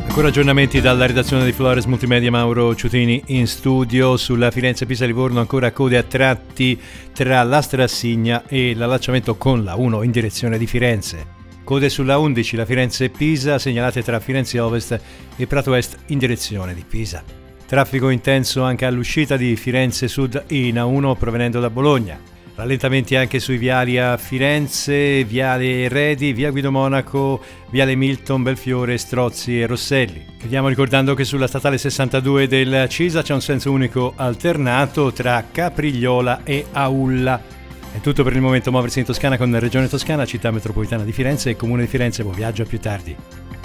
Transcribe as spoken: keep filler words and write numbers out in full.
Ancora aggiornamenti dalla redazione di Flores Multimedia, Mauro Ciutini in studio. Sulla Firenze-Pisa-Livorno ancora code a tratti tra la Strassigna e l'allacciamento con la uno in direzione di Firenze. Code sulla undici, la Firenze-Pisa, segnalate tra Firenze Ovest e Prato Est in direzione di Pisa. Traffico intenso anche all'uscita di Firenze Sud in A uno provenendo da Bologna. Rallentamenti anche sui viali a Firenze, Viale Redi, Via Guido Monaco, Viale Milton, Belfiore, Strozzi e Rosselli. Chiudiamo ricordando che sulla statale sessantadue del Cisa c'è un senso unico alternato tra Caprigliola e Aulla. È tutto per il momento. Muoversi in Toscana con Regione Toscana, Città Metropolitana di Firenze e Comune di Firenze. Buon viaggio, a più tardi.